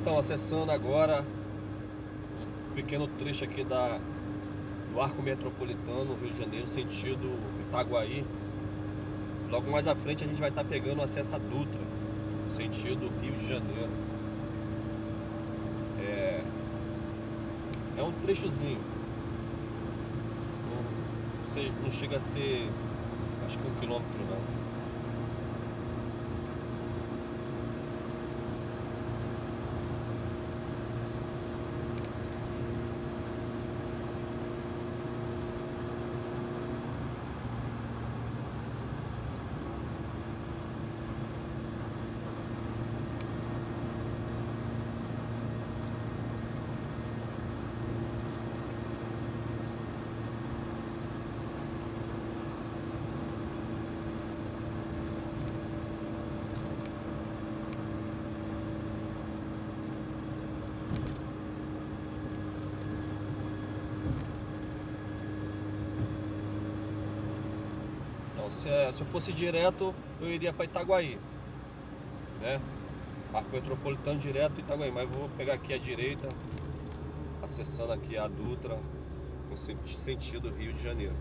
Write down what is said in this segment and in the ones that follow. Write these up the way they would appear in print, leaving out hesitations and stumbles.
Então, acessando agora um pequeno trecho aqui do Arco Metropolitano, Rio de Janeiro, sentido Itaguaí. Logo mais à frente a gente vai estar pegando o acesso a Dutra, sentido Rio de Janeiro. É um trechozinho. Não chega a ser, acho que 1 quilômetro não. Então, se eu fosse direto, eu iria para Itaguaí, né? Arco Metropolitano direto Itaguaí, mas vou pegar aqui à direita, acessando aqui a Dutra, com sentido Rio de Janeiro.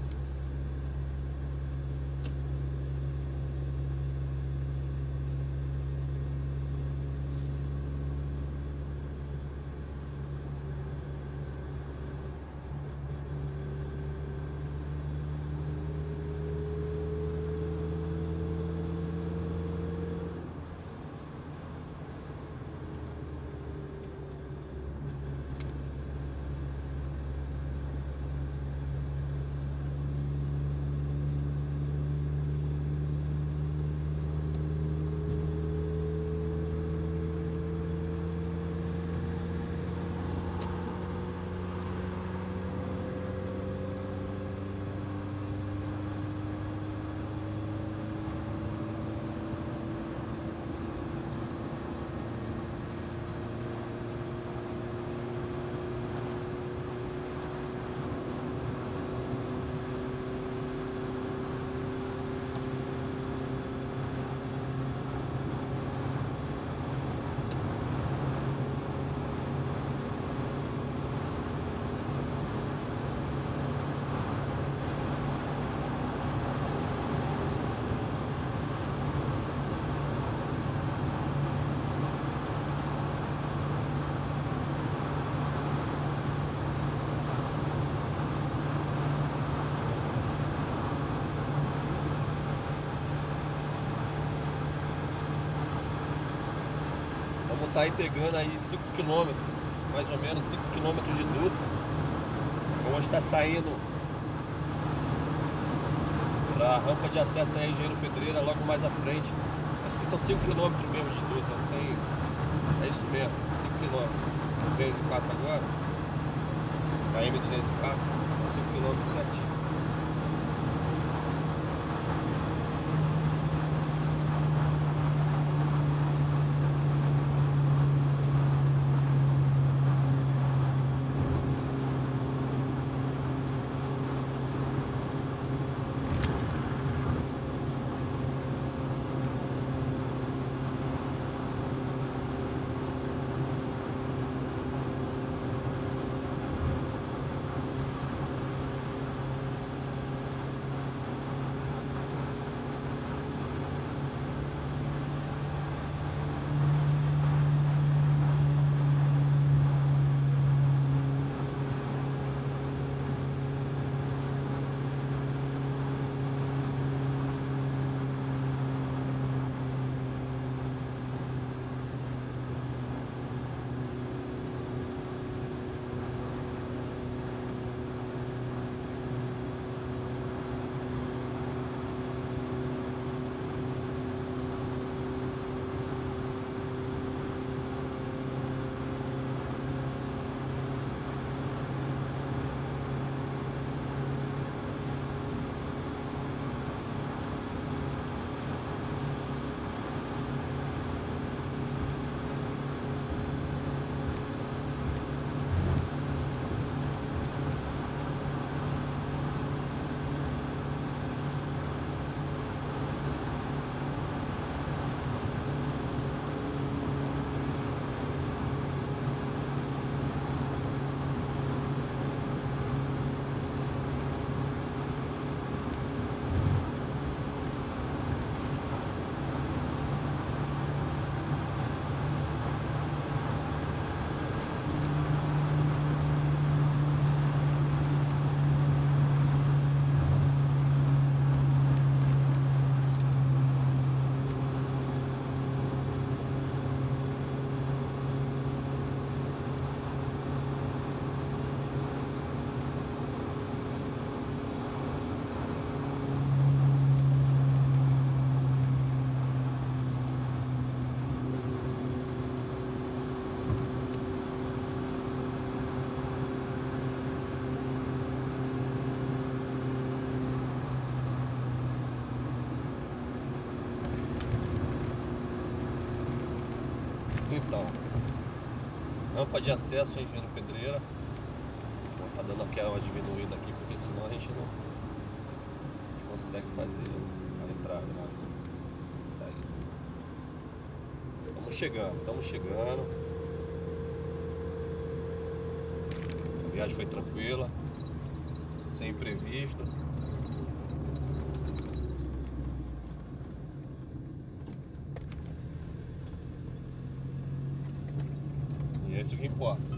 Vamos estar aí pegando aí 5 km, mais ou menos 5 km de Dutra. Vamos estar saindo para a rampa de acesso a Engenheiro Pedreira logo mais à frente. Acho que são 5 km mesmo de Dutra, não tem... É isso mesmo, 5 km. 204 agora, KM 204, 5 km certinho. Então, rampa de acesso ao Engenheiro Pedreira. Tá dando aquela diminuída aqui, porque senão a gente não consegue fazer a entrada, né? Sair. Estamos chegando. A viagem foi tranquila, sem imprevisto. E é isso que importa.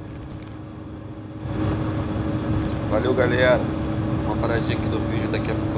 Valeu, galera. Uma paradinha aqui no vídeo, daqui a pouco